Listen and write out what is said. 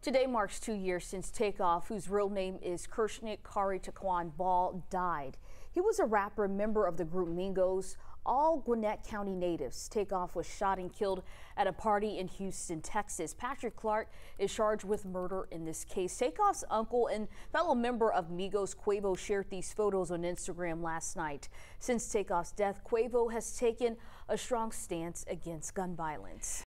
Today marks 2 years since Takeoff, whose real name is Kershnik Kari Taquan Ball, died. He was a rapper and member of the group Mingos, all Gwinnett County natives. Takeoff was shot and killed at a party in Houston, Texas. Patrick Clark is charged with murder in this case. Takeoff's uncle and fellow member of Migos, Quavo, shared these photos on Instagram last night. Since Takeoff's death, Quavo has taken a strong stance against gun violence.